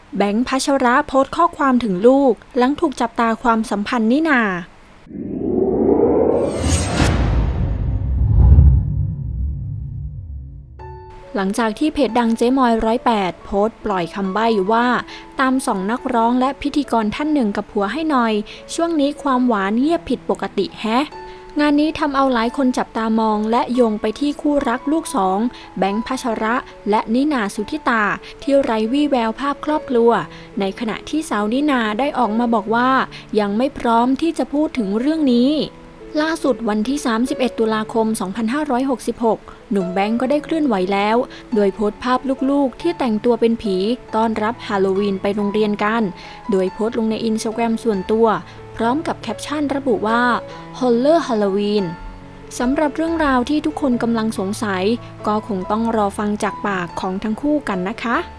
แบงค์พัชระโพสต์ข้อความถึงลูกหลังถูกจับตาความสัมพันธ์นี่นาหลังจากที่เพจดังเจ๊มอย108โพสต์ปล่อยคำใบ้ว่าตามส่องนักร้องและพิธีกรท่านหนึ่งกับผัวให้หน่อยช่วงนี้ความหวานเงียบผิดปกติแฮะงานนี้ทำเอาหลายคนจับตามองและโยงไปที่คู่รักลูกสองแบงค์พัชระและนิน่าสุธิตาที่ไร้วี่แววภาพครอบครัวในขณะที่สาวนิน่าได้ออกมาบอกว่ายังไม่พร้อมที่จะพูดถึงเรื่องนี้ล่าสุดวันที่31ตุลาคม2566หนุ่มแบงค์ก็ได้เคลื่อนไหวแล้วโดยโพสต์ภาพลูกๆที่แต่งตัวเป็นผีต้อนรับฮาโลวีนไปโรงเรียนกันโดยโพสต์ลงในอินสตาแกรมส่วนตัวพร้อมกับแคปชั่นระบุว่า Holler Halloween สำหรับเรื่องราวที่ทุกคนกำลังสงสัยก็คงต้องรอฟังจากปากของทั้งคู่กันนะคะ